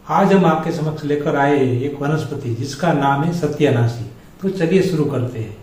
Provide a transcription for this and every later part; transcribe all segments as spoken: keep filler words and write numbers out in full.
आज हम आपके समक्ष लेकर आए एक वनस्पति जिसका नाम है सत्यानाशी। तो चलिए शुरू करते हैं।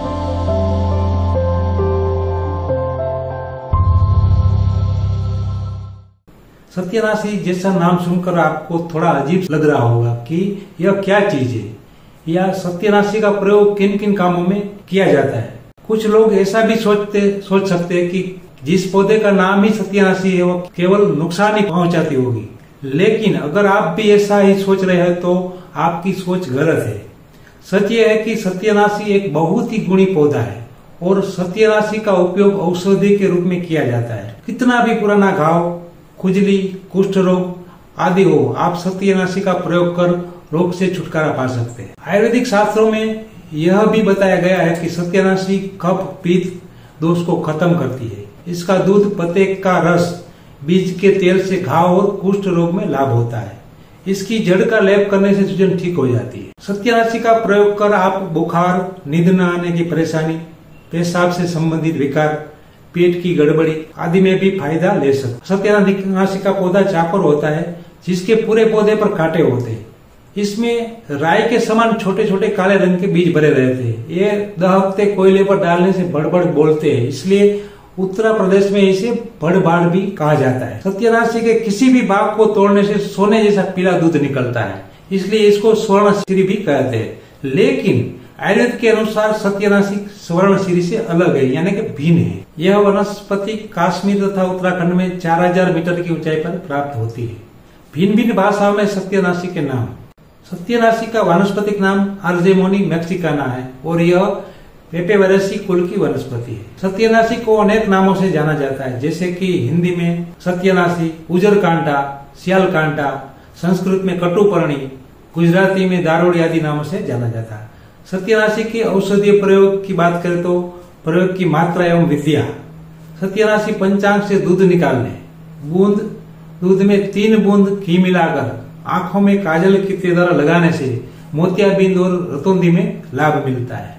सत्यानाशी जैसा नाम सुनकर आपको थोड़ा अजीब लग रहा होगा कि यह क्या चीज है या सत्यानाशी का प्रयोग किन किन कामों में किया जाता है। कुछ लोग ऐसा भी सोचते सोच सकते हैं कि जिस पौधे का नाम ही सत्यानाशी है वो केवल नुकसान ही पहुंचाती होगी, लेकिन अगर आप भी ऐसा ही सोच रहे हैं तो आपकी सोच गलत है। सच ये है कि सत्यानाशी एक बहुत ही गुणी पौधा है और सत्यानाशी का उपयोग औषधि के रूप में किया जाता है। कितना भी पुराना घाव, खुजली, कुष्ठ रोग आदि हो, आप सत्यानाशी का प्रयोग कर रोग से छुटकारा पा सकते हैं। आयुर्वेदिक शास्त्रों में यह भी बताया गया है कि सत्यानाशी कफ पित्त दोष को खत्म करती है। इसका दूध, पत्ते का रस, बीज के तेल से घाव और कुष्ठ रोग में लाभ होता है। इसकी जड़ का लेप करने से सूजन ठीक हो जाती है। सत्यानाशी का प्रयोग कर आप बुखार, नींद न आने की परेशानी, पेशाब से संबंधित विकार, पेट की गड़बड़ी आदि में भी फायदा ले सकते। सत्यानाशी का पौधा चाकोर होता है जिसके पूरे पौधे पर कांटे होते हैं। इसमें राई के समान छोटे छोटे काले रंग के बीज भरे रहते हैं। ये दहकते कोयले पर डालने से बड़बड़ बोलते हैं, इसलिए उत्तर प्रदेश में इसे बड़बाड़ भी कहा जाता है। सत्यानाशी के किसी भी भाग को तोड़ने से सोने जैसा पीला दूध निकलता है, इसलिए इसको स्वर्णशिरी भी कहते हैं। लेकिन आयुर्वेद के अनुसार सत्यानाशी स्वर्णशिरी से अलग है, यानी कि भिन्न है। यह वनस्पति कश्मीर तथा उत्तराखंड में चार हजार मीटर की ऊंचाई पर प्राप्त होती है। भिन्न भिन्न भाषाओं में सत्यानाशी के नाम। सत्यानाशी का वानस्पतिक नाम आर्जेमोनी मैक्सिकाना है और यह पेपेवरेसी कुल की वनस्पति है। सत्यानाशी को अनेक नामों से जाना जाता है, जैसे कि हिंदी में सत्यानाशी, उजर कांटा, सियाल कांटा, संस्कृत में कटुपर्णी, गुजराती में दारोड़ी आदि नामों से जाना जाता है। सत्यानाशी के औषधीय प्रयोग की बात करें तो प्रयोग की मात्रा एवं विधियां। सत्यानाशी पंचांग से दूध निकालने, बूंद दूध में तीन बूंद घी मिलाकर आंखों में काजल की तरह लगाने से मोतियाबिंद और रतौंधी में लाभ मिलता है।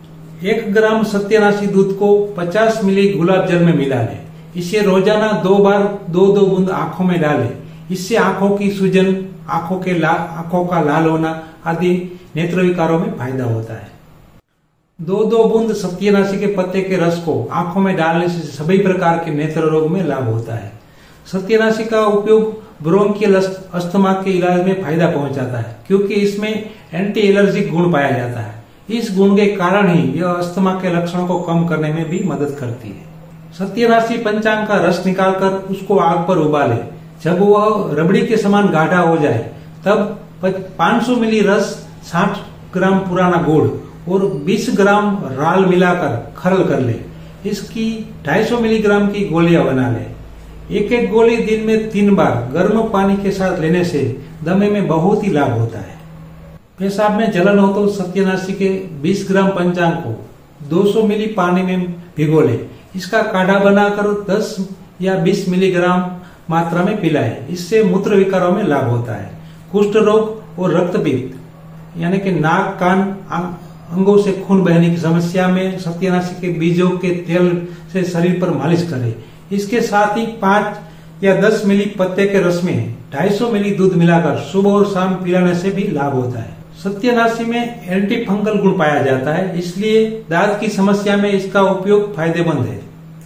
एक ग्राम सत्यानाशी दूध को पचास मिली गुलाब जल में मिला ले। इसे रोजाना दो बार दो दो बूंद आंखों में डालें। इससे आंखों की सूजन, आंखों के लाल आंखों का लाल होना आदि नेत्र विकारों में फायदा होता है। दो दो बूंद सत्यानाशी के पत्ते के रस को आंखों में डालने से सभी प्रकार के नेत्र रोग में लाभ होता है। सत्यानाशी का उपयोग ब्रोंकियल अस्थमा के इलाज में फायदा पहुंचाता है, क्योंकि इसमें एंटी एलर्जिक गुण पाया जाता है। इस गुण के कारण ही यह अस्थमा के लक्षणों को कम करने में भी मदद करती है। सत्यानाशी पंचांग का रस निकालकर उसको आग पर उबाले। जब वह रबड़ी के समान गाढ़ा हो जाए तब पाँच सौ मिली रस, साठ ग्राम पुराना गुड़ और बीस ग्राम राल मिलाकर खरल कर ले। इसकी दो सौ पचास मिलीग्राम की गोलियां बना ले। एक एक गोली दिन में तीन बार गर्म पानी के साथ लेने से दमे में बहुत ही लाभ होता है। पेशाब में जलन हो तो सत्यानाशी के बीस ग्राम पंचांग को दो सौ मिली पानी में भिगो ले। इसका काढ़ा बनाकर दस या बीस मिलीग्राम मात्रा में पिलाए। इससे मूत्र विकारों में लाभ होता है। कुष्ठ रोग और रक्तपित्त यानी कि नाक, कान, अंगों से खून बहने की समस्या में सत्यानाशी के बीजों के तेल से शरीर पर मालिश करें। इसके साथ ही पाँच या दस मिली पत्ते के रस में दो सौ मिली दूध मिलाकर सुबह और शाम पिलाने से भी लाभ होता है। सत्यानाशी में एंटी फंगल गुण पाया जाता है, इसलिए दांत की समस्या में इसका उपयोग फायदेमंद है।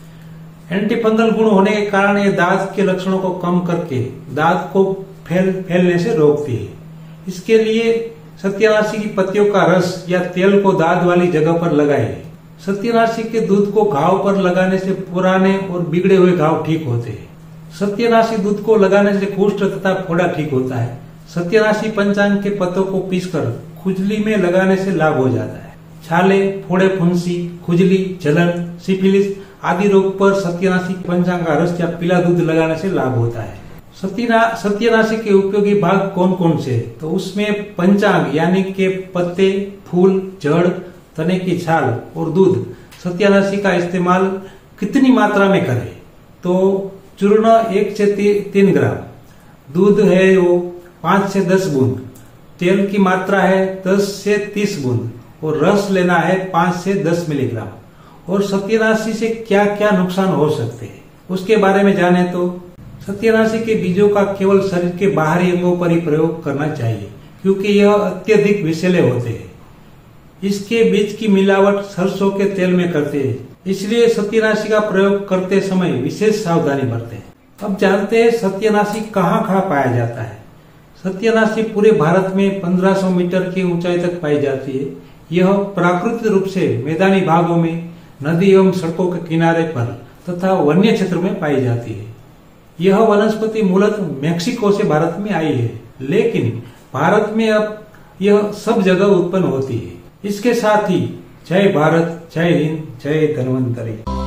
एंटी फंगल गुण होने के कारण ये दांत के लक्षणों को कम करके दांत को फैल फैलने से रोकती है। इसके लिए सत्यानाशी की पत्तियों का रस या तेल को दांत वाली जगह पर लगाए। सत्यानाशी के दूध को घाव पर लगाने से पुराने और बिगड़े हुए घाव ठीक होते हैं। सत्यानाशी दूध को लगाने से कुष्ठ तथा फोड़ा ठीक होता है। सत्यानाशी पंचांग के पत्तों को पीसकर खुजली में लगाने से लाभ हो जाता है। छाले, फोड़े, फुंसी, खुजली, जलन, सिफिलिस आदि रोग पर सत्यानाशी पंचांग का रस या पीला दूध लगाने से लाभ होता है। सत्यानाशी के उपयोगी भाग कौन कौन से? तो उसमें पंचांग यानी के पत्ते, फूल, जड़, तने की छाल और दूध। सत्यानाशी का इस्तेमाल कितनी मात्रा में करें? तो चूर्ण एक से ती, तीन ग्राम, दूध है वो पांच से दस बूंद, तेल की मात्रा है दस से तीस बूंद और रस लेना है पांच से दस मिलीग्राम। और सत्यानाशी से क्या क्या नुकसान हो सकते हैं उसके बारे में जाने तो सत्यानाशी के बीजों का केवल शरीर के बाहरी अंगों पर ही प्रयोग करना चाहिए, क्योंकि यह अत्यधिक विषैले होते हैं। इसके बीज की मिलावट सरसों के तेल में करते हैं, इसलिए सत्यानाशी का प्रयोग करते समय विशेष सावधानी बरतें। अब जानते हैं सत्यानाशी कहाँ कहाँ पाया जाता है। सत्यानाशी पूरे भारत में पंद्रह सौ मीटर की ऊंचाई तक पाई जाती है। यह प्राकृतिक रूप से मैदानी भागों में, नदी एवं सड़कों के किनारे पर तथा वन्य क्षेत्र में पाई जाती है। यह वनस्पति मूलतः मेक्सिको से भारत में आई है, लेकिन भारत में अब यह सब जगह उत्पन्न होती है। इसके साथ ही जय भारत, जय हिंद, जय धन्वंतरी।